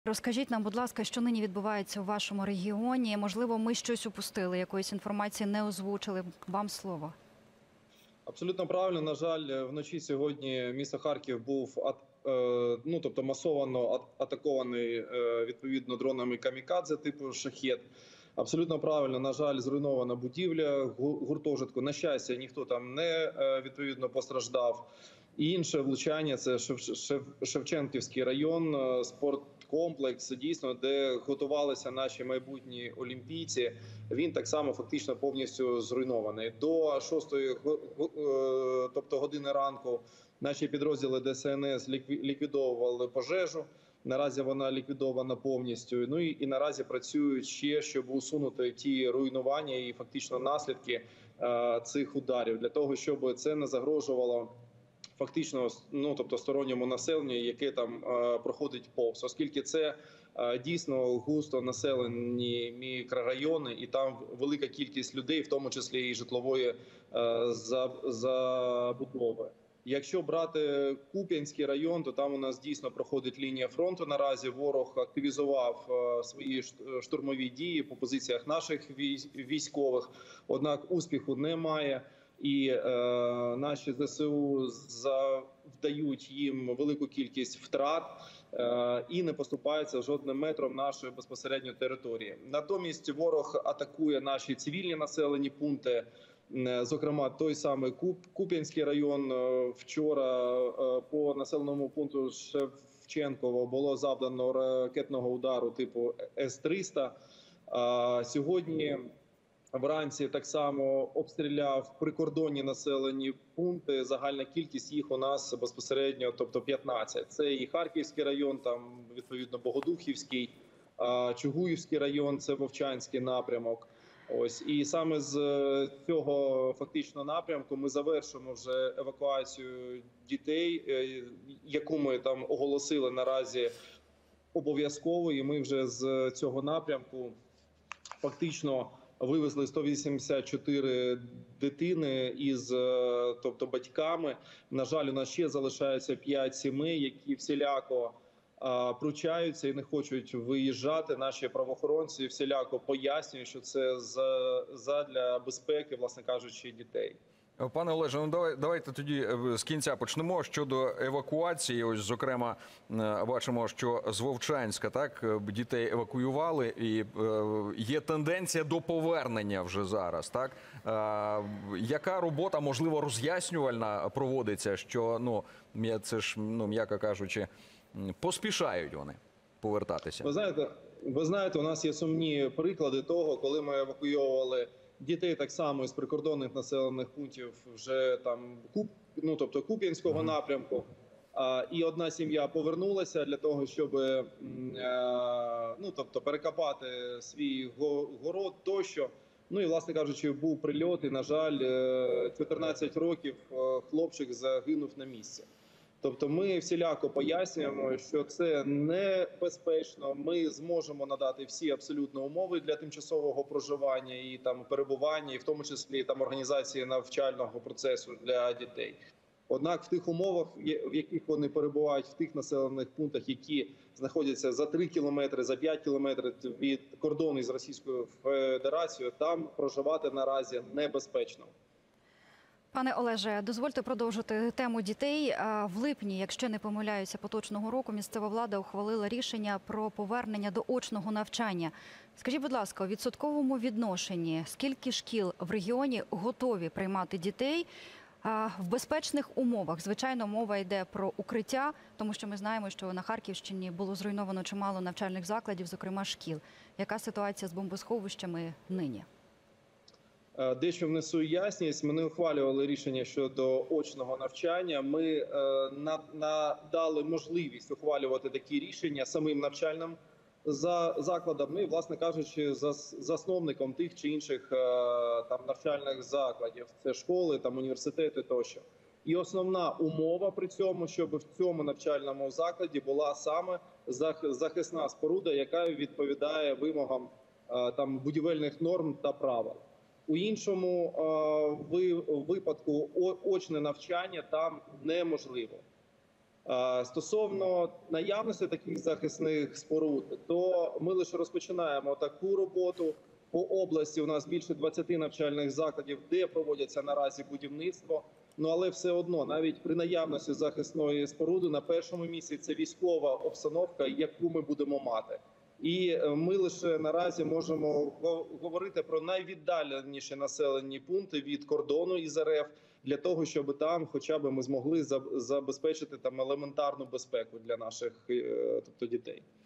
Розкажіть нам, будь ласка, що нині відбувається у вашому регіоні? Можливо, ми щось упустили, якоїсь інформації не озвучили. Вам слово. Абсолютно правильно. На жаль, вночі сьогодні місто Харків був масово атакований відповідно дронами камікадзе типу «Шахед». Абсолютно правильно. На жаль, зруйнована будівля гуртожитку. На щастя, ніхто там не відповідно постраждав. І інше влучання – це Шевченківський район, спорткомплекс, дійсно, де готувалися наші майбутні олімпійці. Він так само фактично повністю зруйнований. До 6-ї години ранку наші підрозділи ДСНС ліквідовували пожежу. Наразі вона ліквідована повністю. Ну і наразі працюють ще, щоб усунути ті руйнування і фактично наслідки цих ударів, для того, щоб це не загрожувало фактично, сторонньому населенню, яке там проходить повз, оскільки це дійсно густо населені мікрорайони, і там велика кількість людей, в тому числі і житлової забудови. Якщо брати Куп'янський район, то там у нас дійсно проходить лінія фронту. Наразі ворог активізував свої штурмові дії по позиціях наших військових, однак успіху немає. І наші ЗСУ завдають їм велику кількість втрат і не поступаються жодним метром нашої безпосередньо території. Натомість ворог атакує наші цивільні населені пункти, зокрема той самий Куп'янський район. Вчора по населеному пункту Шевченково було завдано ракетного удару типу С-300. Сьогодні вранці так само обстріляв прикордонні населені пункти. Загальна кількість їх у нас безпосередньо, тобто 15. Це і Харківський район, там відповідно Богодухівський, Чугуївський район, це Вовчанський напрямок. Ось, і саме з цього фактично напрямку ми завершимо вже евакуацію дітей, яку ми там оголосили наразі обов'язково. І ми вже з цього напрямку фактично вивезли 184 дитини із, тобто, батьками. На жаль, у нас ще залишається 5 сімей, які всіляко пручаються і не хочуть виїжджати. Наші правоохоронці всіляко пояснюють, що це задля безпеки, власне кажучи, дітей. Пане Олеже, ну давайте тоді з кінця почнемо. Щодо евакуації, ось, зокрема, бачимо, що з Вовчанська, так, дітей евакуювали, і є тенденція до повернення вже зараз, так? Яка робота, можливо, роз'яснювальна проводиться, що, це ж, м'яко кажучи, поспішають вони повертатися? Ви знаєте, у нас є сумні приклади того, коли ми евакуйовували дітей так само із прикордонних населених пунктів вже там, тобто Куп'янського напрямку. І одна сім'я повернулася для того, щоб перекопати свій город тощо. Ну і, власне кажучи, був прильот, і, на жаль, 14 років хлопчик загинув на місці. Тобто ми всіляко пояснюємо, що це небезпечно. Ми зможемо надати всі абсолютно умови для тимчасового проживання і там перебування, і в тому числі там організації навчального процесу для дітей. Однак в тих умовах, в яких вони перебувають, в тих населених пунктах, які знаходяться за 3 кілометри, за 5 кілометрів від кордону з Російською Федерацією, там проживати наразі небезпечно. Пане Олеже, дозвольте продовжити тему дітей. В липні, якщо не помиляюся, поточного року місцева влада ухвалила рішення про повернення до очного навчання. Скажіть, будь ласка, у відсотковому відношенні, скільки шкіл в регіоні готові приймати дітей в безпечних умовах? Звичайно, мова йде про укриття, тому що ми знаємо, що на Харківщині було зруйновано чимало навчальних закладів, зокрема шкіл. Яка ситуація з бомбосховищами нині? Дещо внесу ясність. Ми не ухвалювали рішення щодо очного навчання. Ми надали можливість ухвалювати такі рішення самим навчальним закладам, і, власне кажучи, засновником тих чи інших там навчальних закладів. Це школи, там університети тощо. І основна умова при цьому, щоб в цьому навчальному закладі була саме захисна споруда, яка відповідає вимогам там будівельних норм та правил. У іншому випадку очне навчання там неможливо. Стосовно наявності таких захисних споруд, то ми лише розпочинаємо таку роботу. По області у нас більше 20 навчальних закладів, де проводяться наразі будівництво. Ну але все одно, навіть при наявності захисної споруди, на першому місці це військова обстановка, яку ми будемо мати. І ми лише наразі можемо говорити про найвіддаленіші населені пункти від кордону із РФ, для того, щоб там хоча б ми змогли забезпечити там елементарну безпеку для наших, тобто дітей.